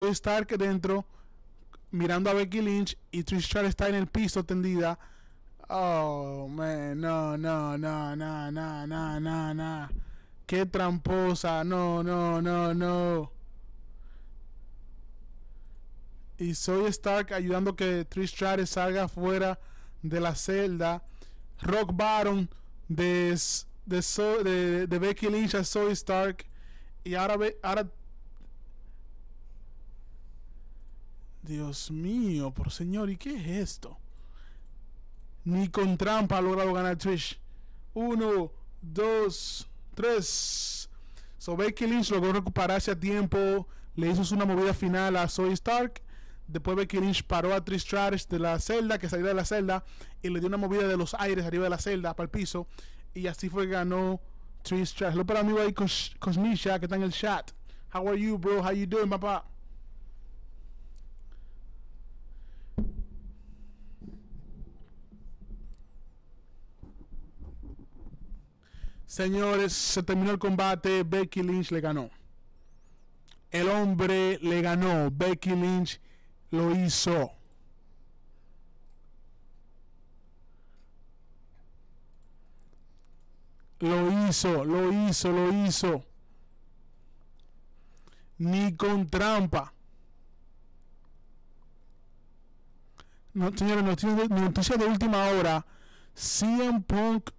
Zoe Stark dentro mirando a Becky Lynch y Trish Stratus está en el piso tendida. Oh, man, no. Qué tramposa, no. Y Zoe Stark ayudando que Trish Stratus salga fuera de la celda. Rock Bottom de Becky Lynch a Zoe Stark. Y ahora Dios mío, por señor, ¿y qué es esto? Ni con trampa ha logrado ganar Trish. 1, 2, 3. So Becky Lynch logró recuperarse a tiempo. Le hizo una movida final a Zoe Stark. Después Becky Lynch paró a Trish Stratus de la celda, que salió de la celda, y le dio una movida de los aires arriba de la celda para el piso. Y así fue que ganó Trish Stratus. Lo para amigo ahí Cosmisha, que está en el chat. How are you, bro? How you doing, papá? Señores, se terminó el combate. Becky Lynch le ganó. El hombre le ganó. Becky Lynch lo hizo. Lo hizo. Ni con trampa. No, señores, noticia de última hora. CM Punk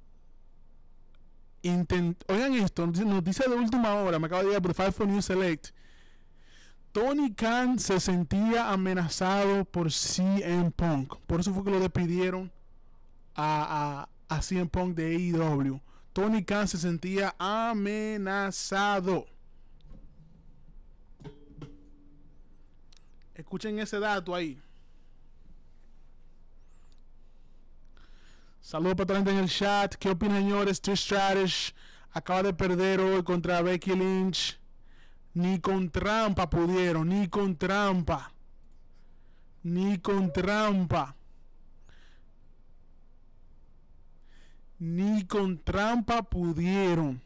oigan esto, noticia de última hora, me acaba de llegar por 5 News Select. Tony Khan se sentía amenazado por CM Punk, por eso fue que lo despidieron a CM Punk de AEW. Tony Khan se sentía amenazado. Escuchen ese dato ahí. Saludos para toda la gente en el chat. ¿Qué opinan, señores? Trish Stratus acaba de perder hoy contra Becky Lynch. Ni con trampa pudieron. Ni con trampa pudieron.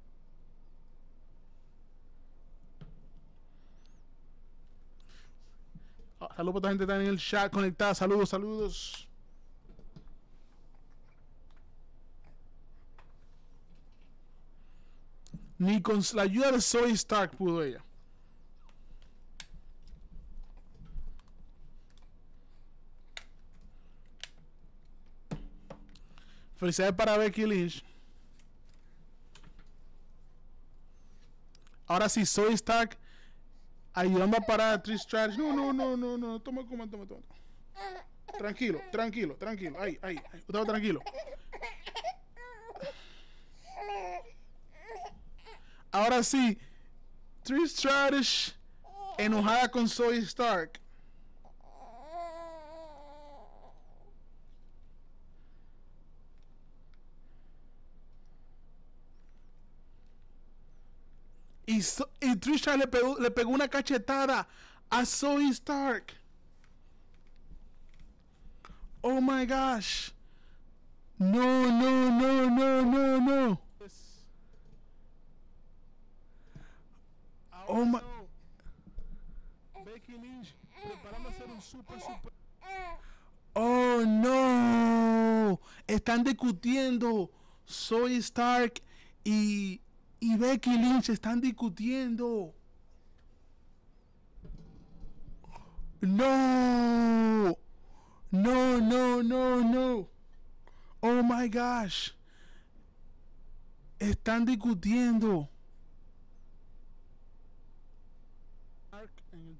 Saludos para toda la gente que está en el chat conectada. Saludos. Ni con la ayuda de Zoe Stark pudo ella. Felicidades para Becky Lynch. Ahora sí, Zoe Stark ayudando a parar a Trish Stratus. No. Toma. Tranquilo. Ahí. Usted va tranquilo. Ahora sí, Trish Stratus enojada con Zoe Stark. Y Trish Stratus le pegó una cachetada a Zoe Stark. Oh my gosh. No. Oh my. Becky Lynch preparando a hacer un super. Oh no. Están discutiendo. Zoe Stark y Becky Lynch están discutiendo. No. Oh my gosh. Están discutiendo.